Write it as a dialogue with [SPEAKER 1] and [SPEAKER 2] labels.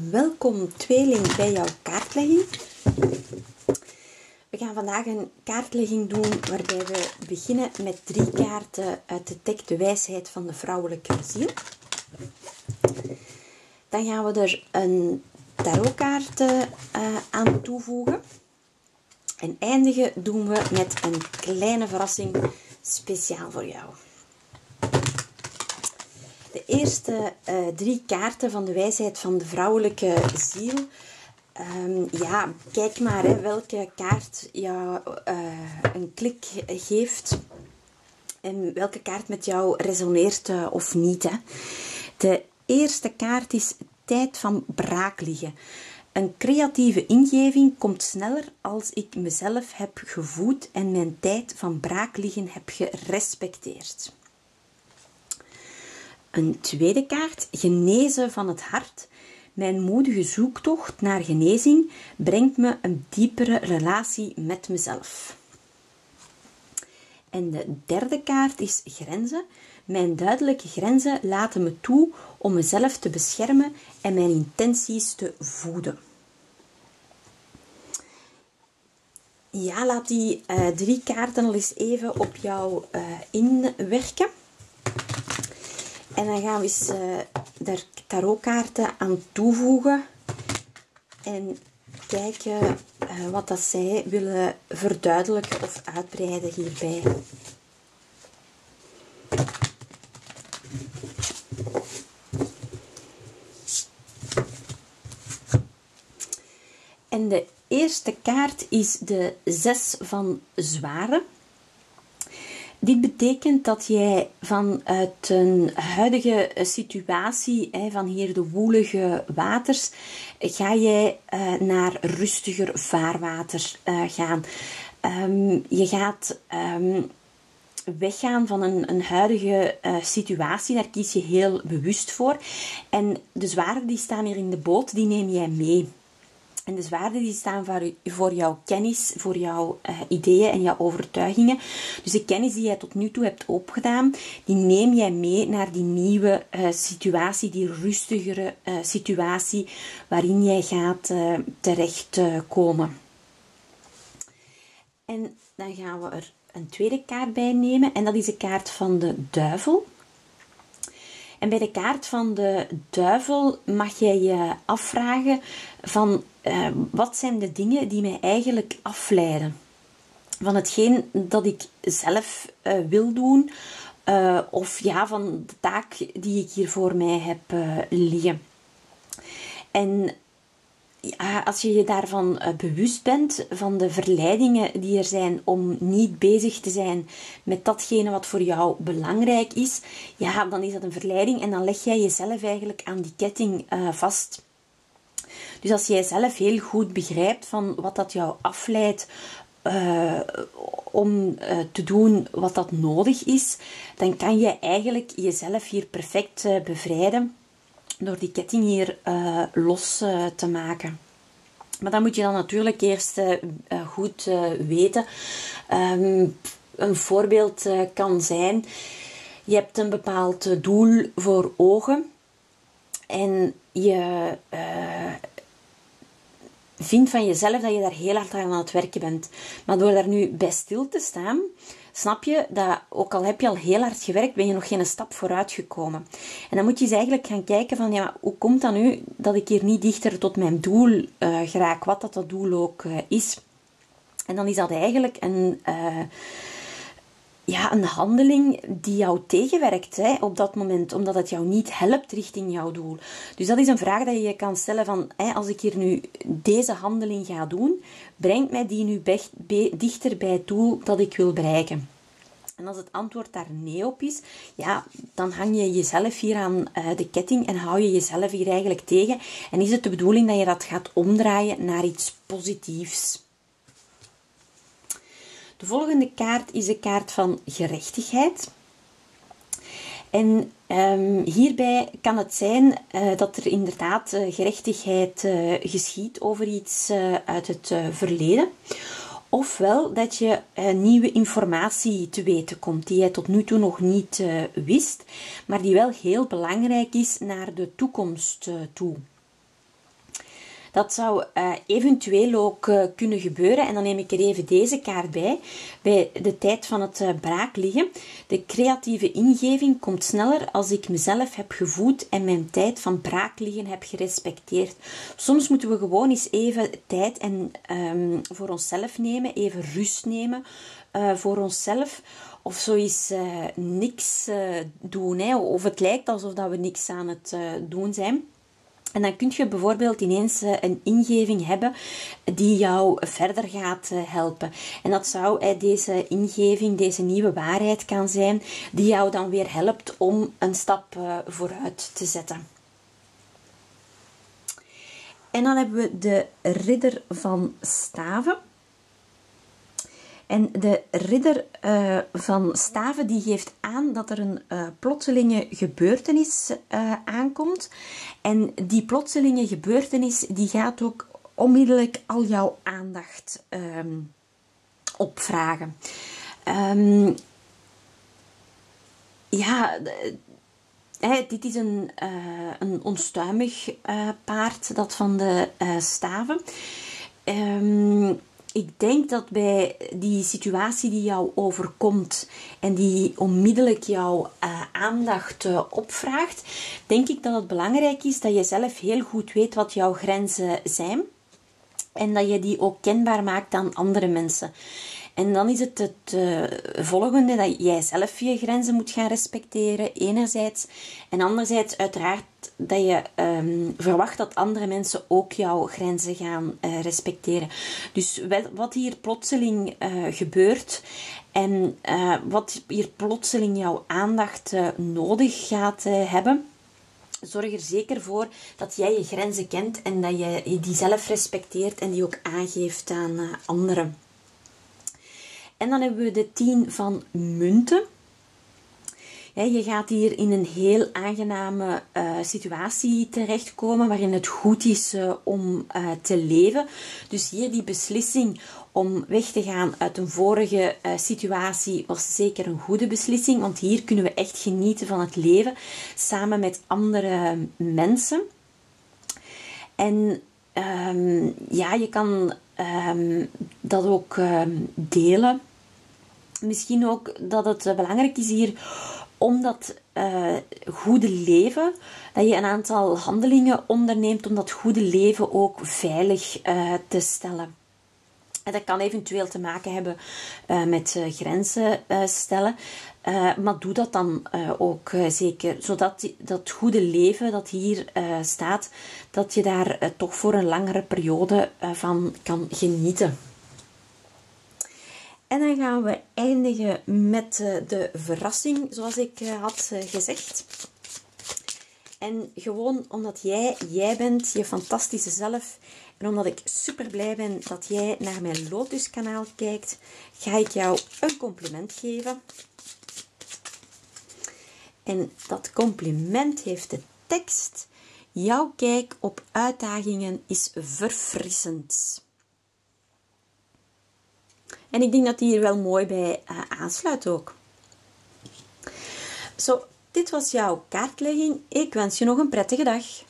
[SPEAKER 1] Welkom tweeling bij jouw kaartlegging. We gaan vandaag een kaartlegging doen waarbij we beginnen met 3 kaarten uit de deck De Wijsheid van de Vrouwelijke Ziel. Dan gaan we er een tarotkaart aan toevoegen. En eindigen doen we met een kleine verrassing speciaal voor jou. De eerste 3 kaarten van de wijsheid van de vrouwelijke ziel. Ja, kijk maar hè, welke kaart jou een klik geeft. En welke kaart met jou resoneert of niet. Hè. De eerste kaart is tijd van braakliggen. Een creatieve ingeving komt sneller als ik mezelf heb gevoed en mijn tijd van braakliggen heb gerespecteerd. Een tweede kaart, genezen van het hart. Mijn moedige zoektocht naar genezing brengt me een diepere relatie met mezelf. En de derde kaart is grenzen. Mijn duidelijke grenzen laten me toe om mezelf te beschermen en mijn intenties te voeden. Ja, laat die 3 kaarten al eens even op jou inwerken. En dan gaan we eens daar tarotkaarten aan toevoegen. En kijken wat dat zij willen verduidelijken of uitbreiden hierbij. En de eerste kaart is de 6 van zwaarden. Dit betekent dat jij vanuit een huidige situatie, van hier de woelige waters, ga jij naar rustiger vaarwater gaan. Je gaat weggaan van een huidige situatie, daar kies je heel bewust voor. En de zwaarden die staan hier in de boot, die neem jij mee. En de zwaarden die staan voor jouw kennis, voor jouw ideeën en jouw overtuigingen. Dus de kennis die jij tot nu toe hebt opgedaan, die neem jij mee naar die nieuwe situatie, die rustigere situatie waarin jij gaat terechtkomen. En dan gaan we er een tweede kaart bij nemen en dat is de kaart van de duivel. En bij de kaart van de duivel mag jij je afvragen van wat zijn de dingen die mij eigenlijk afleiden van hetgeen dat ik zelf wil doen of ja, van de taak die ik hier voor mij heb liggen. En ja, als je je daarvan bewust bent, van de verleidingen die er zijn om niet bezig te zijn met datgene wat voor jou belangrijk is, ja, dan is dat een verleiding en dan leg jij jezelf eigenlijk aan die ketting vast. Dus als jij zelf heel goed begrijpt van wat dat jou afleidt om te doen wat dat nodig is, dan kan je eigenlijk jezelf hier perfect bevrijden door die ketting hier los te maken. Maar dat moet je dan natuurlijk eerst goed weten. Een voorbeeld kan zijn, je hebt een bepaald doel voor ogen en je vindt van jezelf dat je daar heel hard aan het werken bent. Maar door daar nu bij stil te staan, snap je dat, ook al heb je al heel hard gewerkt, ben je nog geen stap vooruit gekomen. En dan moet je eens eigenlijk gaan kijken van, ja, hoe komt dat nu dat ik hier niet dichter tot mijn doel geraak, wat dat doel ook is. En dan is dat eigenlijk een handeling die jou tegenwerkt op dat moment, omdat het jou niet helpt richting jouw doel. Dus dat is een vraag dat je je kan stellen van, als ik hier nu deze handeling ga doen, brengt mij die nu dichter bij het doel dat ik wil bereiken? En als het antwoord daar nee op is, ja, dan hang je jezelf hier aan de ketting en hou je jezelf hier eigenlijk tegen. En is het de bedoeling dat je dat gaat omdraaien naar iets positiefs? De volgende kaart is de kaart van gerechtigheid. En hierbij kan het zijn dat er inderdaad gerechtigheid geschiedt over iets uit het verleden. Ofwel dat je nieuwe informatie te weten komt die jij tot nu toe nog niet wist, maar die wel heel belangrijk is naar de toekomst toe. Dat zou eventueel ook kunnen gebeuren. En dan neem ik er even deze kaart bij de tijd van het braakliggen. De creatieve ingeving komt sneller als ik mezelf heb gevoed en mijn tijd van braakliggen heb gerespecteerd. Soms moeten we gewoon eens even tijd voor onszelf nemen, even rust nemen voor onszelf. Of zoiets niks doen. Hè? Of het lijkt alsof dat we niks aan het doen zijn. En dan kun je bijvoorbeeld ineens een ingeving hebben die jou verder gaat helpen. En dat zou deze ingeving, deze nieuwe waarheid kan zijn, die jou dan weer helpt om een stap vooruit te zetten. En dan hebben we de ridder van staven. En de ridder van staven die geeft aan dat er een plotselinge gebeurtenis aankomt. En die plotselinge gebeurtenis die gaat ook onmiddellijk al jouw aandacht opvragen. Dit is een onstuimig paard, dat van de staven. Ik denk dat bij die situatie die jou overkomt en die onmiddellijk jouw aandacht opvraagt, denk ik dat het belangrijk is dat je zelf heel goed weet wat jouw grenzen zijn en dat je die ook kenbaar maakt aan andere mensen. En dan is het volgende dat jij zelf je grenzen moet gaan respecteren, enerzijds. En anderzijds uiteraard dat je verwacht dat andere mensen ook jouw grenzen gaan respecteren. Dus wat hier plotseling gebeurt en wat hier plotseling jouw aandacht nodig gaat hebben, zorg er zeker voor dat jij je grenzen kent en dat je die zelf respecteert en die ook aangeeft aan anderen. En dan hebben we de 10 van munten. Je gaat hier in een heel aangename situatie terechtkomen waarin het goed is om te leven. Dus hier die beslissing om weg te gaan uit een vorige situatie was zeker een goede beslissing. Want hier kunnen we echt genieten van het leven samen met andere mensen. En je kan dat ook delen. Misschien ook dat het belangrijk is hier om dat goede leven, dat je een aantal handelingen onderneemt om dat goede leven ook veilig te stellen. En dat kan eventueel te maken hebben met grenzen stellen. Maar doe dat dan ook zeker. Zodat dat goede leven dat hier staat, dat je daar toch voor een langere periode van kan genieten. En dan gaan we eindigen met de verrassing, zoals ik had gezegd. En gewoon omdat jij bent, je fantastische zelf. En omdat ik super blij ben dat jij naar mijn Lotus kanaal kijkt, ga ik jou een compliment geven. En dat compliment heeft de tekst: jouw kijk op uitdagingen is verfrissend. En ik denk dat die hier wel mooi bij aansluit ook. Zo, dit was jouw kaartlegging. Ik wens je nog een prettige dag.